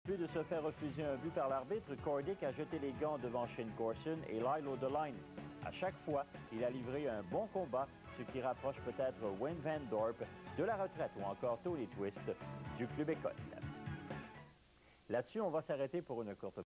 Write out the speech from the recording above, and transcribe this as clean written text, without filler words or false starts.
plus de se faire refuser un but par l'arbitre, Cordick a jeté les gants devant Shane Corson et Lyle O'Deline. À chaque fois, il a livré un bon combat, ce qui rapproche peut-être Wayne Van Dorp de la retraite ou encore Tony Twist du Club École. Là-dessus, on va s'arrêter pour une courte